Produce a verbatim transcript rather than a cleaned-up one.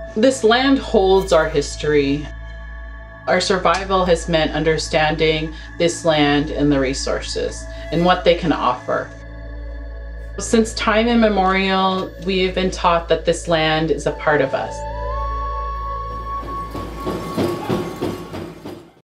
This land holds our history. Our survival has meant understanding this land and the resources and what they can offer. Since time immemorial, we have been taught that this land is a part of us.